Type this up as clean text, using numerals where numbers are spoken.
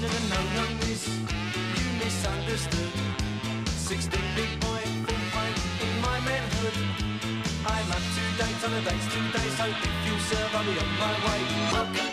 No, no, no, no, miss, you misunderstood. 16 big boy, full pint in my manhood. I'm up to date on a dates today, so if you serve, I'll be on my way. Welcome